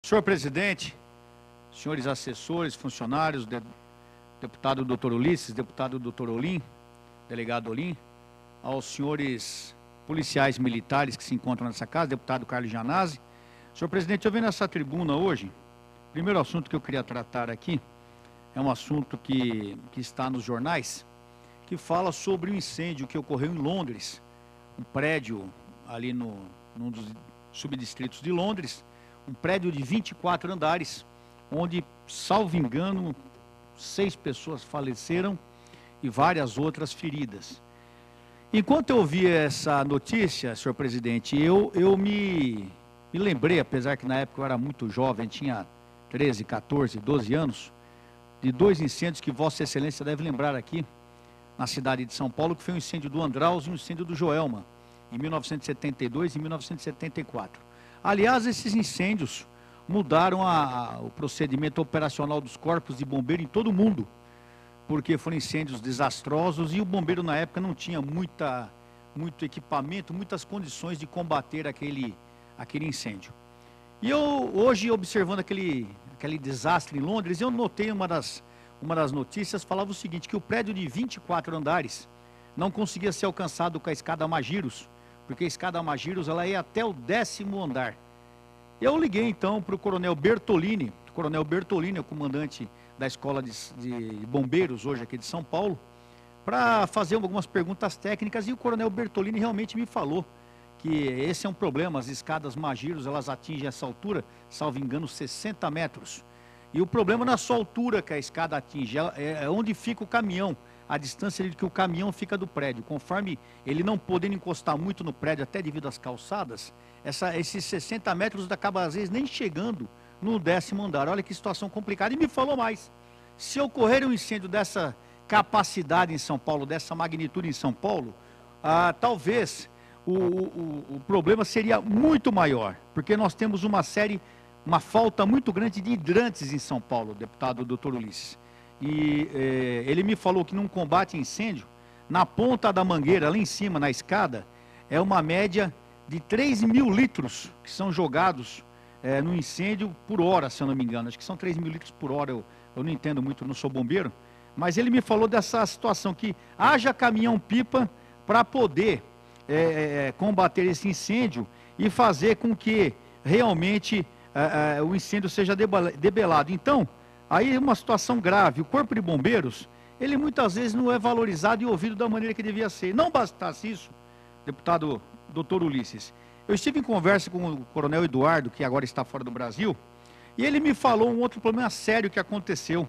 Senhor presidente, senhores assessores, funcionários, deputado doutor Ulisses, deputado doutor Olim, delegado Olim, aos senhores policiais militares que se encontram nessa casa, deputado Carlos Janazzi. Senhor presidente, eu venho nessa tribuna hoje, o primeiro assunto que eu queria tratar aqui é um assunto que está nos jornais, que fala sobre o incêndio que ocorreu em Londres, um prédio ali num dos subdistritos de Londres, um prédio de 24 andares, onde, salvo engano, 6 pessoas faleceram e várias outras feridas. Enquanto eu ouvi essa notícia, senhor presidente, eu me lembrei, apesar que na época eu era muito jovem, tinha 13, 14, 12 anos, de 2 incêndios que Vossa Excelência deve lembrar aqui, na cidade de São Paulo, que foi o incêndio do Andraus e o incêndio do Joelma, em 1972 e 1974. Aliás, esses incêndios mudaram o procedimento operacional dos corpos de bombeiro em todo o mundo, porque foram incêndios desastrosos e o bombeiro na época não tinha muito equipamento, muitas condições de combater aquele incêndio. E eu, hoje, observando aquele desastre em Londres, eu notei uma das notícias, falava o seguinte, que o prédio de 24 andares não conseguia ser alcançado com a escada Magiros, porque a escada Magiros ela ia até o 10º andar. Eu liguei então para o coronel Bertolini, é o comandante da escola de bombeiros hoje aqui de São Paulo, para fazer algumas perguntas técnicas, e o coronel Bertolini realmente me falou que esse é um problema, as escadas Magiros elas atingem essa altura, salvo engano, 60 metros. E o problema não é só a altura que a escada atinge, é onde fica o caminhão, a distância que o caminhão fica do prédio. Conforme ele não podendo encostar muito no prédio, até devido às calçadas, esses 60 metros acaba às vezes nem chegando no 10º andar. Olha que situação complicada. E me falou mais, se ocorrer um incêndio dessa capacidade em São Paulo, dessa magnitude em São Paulo, talvez o problema seria muito maior, porque nós temos uma falta muito grande de hidrantes em São Paulo, deputado doutor Ulisses. E ele me falou que num combate a incêndio, na ponta da mangueira, lá em cima, na escada, é uma média de 3.000 litros que são jogados no incêndio por hora, se eu não me engano. Acho que são 3.000 litros por hora, eu não entendo muito, não sou bombeiro. Mas ele me falou dessa situação, que haja caminhão-pipa para poder combater esse incêndio e fazer com que realmente o incêndio seja debelado. Então, aí é uma situação grave. O Corpo de Bombeiros, ele muitas vezes não é valorizado e ouvido da maneira que devia ser. Não bastasse isso, deputado doutor Ulisses, eu estive em conversa com o coronel Eduardo, que agora está fora do Brasil, e ele me falou um outro problema sério que aconteceu.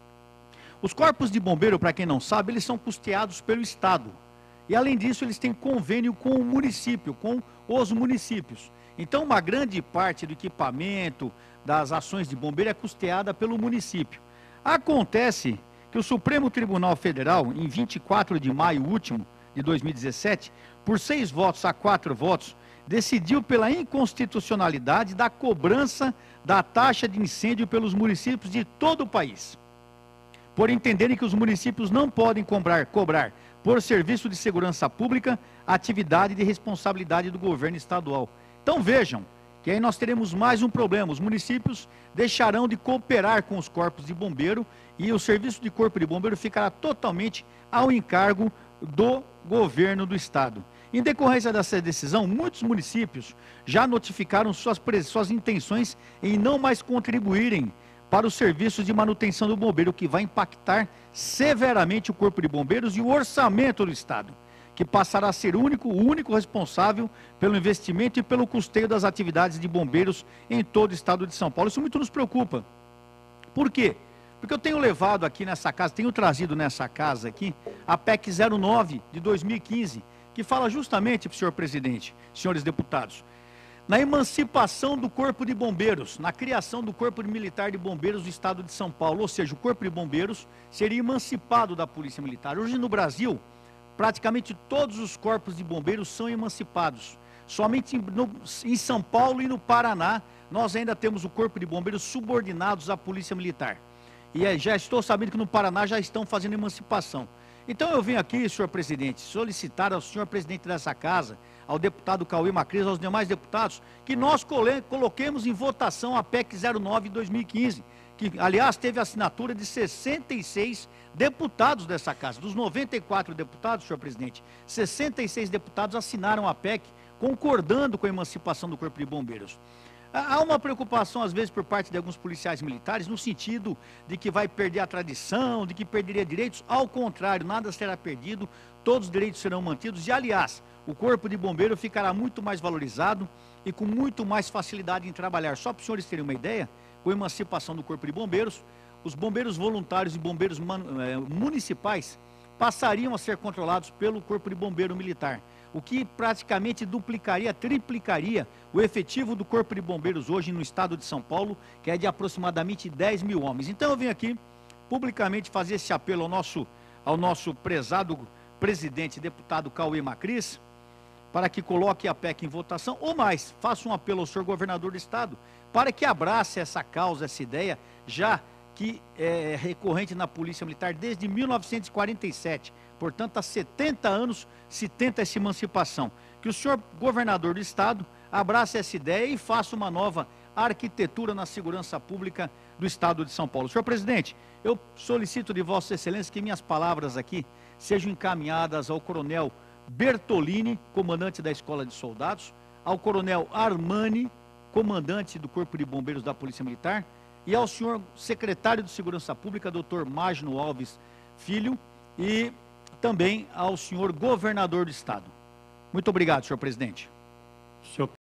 Os corpos de bombeiro, para quem não sabe, eles são custeados pelo Estado. E além disso, eles têm convênio com o município, com os municípios. Então, uma grande parte do equipamento, das ações de bombeiro é custeada pelo município. Acontece que o Supremo Tribunal Federal, em 24 de maio último de 2017, por 6 votos a 4 votos, decidiu pela inconstitucionalidade da cobrança da taxa de incêndio pelos municípios de todo o país, por entenderem que os municípios não podem cobrar por serviço de segurança pública atividade de responsabilidade do governo estadual. Então vejam, que aí nós teremos mais um problema, os municípios deixarão de cooperar com os corpos de bombeiro e o serviço de corpo de bombeiro ficará totalmente ao encargo do governo do estado. Em decorrência dessa decisão, muitos municípios já notificaram suas intenções em não mais contribuírem para os serviços de manutenção do bombeiro, o que vai impactar severamente o corpo de bombeiros e o orçamento do estado, que passará a ser o único responsável pelo investimento e pelo custeio das atividades de bombeiros em todo o estado de São Paulo. Isso muito nos preocupa. Por quê? Porque eu tenho levado aqui nessa casa, tenho trazido nessa casa aqui, a PEC 09 de 2015, que fala justamente, senhor presidente, senhores deputados, na emancipação do Corpo de Bombeiros, na criação do Corpo Militar de Bombeiros do estado de São Paulo, ou seja, o Corpo de Bombeiros seria emancipado da Polícia Militar. Hoje no Brasil, praticamente todos os corpos de bombeiros são emancipados. Somente em São Paulo e no Paraná, nós ainda temos o Corpo de Bombeiros subordinados à Polícia Militar. E já estou sabendo que no Paraná já estão fazendo emancipação. Então eu venho aqui, senhor presidente, solicitar ao senhor presidente dessa casa, ao deputado Cauê Macris, aos demais deputados, que nós coloquemos em votação a PEC 09 de 2015, que, aliás, teve assinatura de 66 deputados dessa casa. Dos 94 deputados, senhor presidente, 66 deputados assinaram a PEC, concordando com a emancipação do Corpo de Bombeiros. Há uma preocupação, às vezes, por parte de alguns policiais militares, no sentido de que vai perder a tradição, de que perderia direitos. Ao contrário, nada será perdido, todos os direitos serão mantidos. E, aliás, o Corpo de Bombeiro ficará muito mais valorizado e com muito mais facilidade em trabalhar. Só para os senhores terem uma ideia, com a emancipação do Corpo de Bombeiros, os bombeiros voluntários e bombeiros municipais passariam a ser controlados pelo Corpo de Bombeiro Militar, o que praticamente duplicaria, triplicaria o efetivo do Corpo de Bombeiros hoje no estado de São Paulo, que é de aproximadamente 10 mil homens. Então eu venho aqui publicamente fazer esse apelo ao nosso prezado presidente, deputado Cauê Macris, para que coloque a PEC em votação, ou mais, faça um apelo ao senhor governador do estado, para que abrace essa causa, essa ideia, já que é recorrente na Polícia Militar desde 1947. Portanto, há 70 anos se tenta essa emancipação. Que o senhor governador do estado abrace essa ideia e faça uma nova arquitetura na segurança pública do estado de São Paulo. Senhor presidente, eu solicito de Vossa Excelência que minhas palavras aqui sejam encaminhadas ao coronel Bertolini, comandante da Escola de Soldados, ao coronel Armani, comandante do Corpo de Bombeiros da Polícia Militar, e ao senhor secretário de Segurança Pública, doutor Magno Alves Filho, e também ao senhor governador do estado. Muito obrigado, senhor presidente.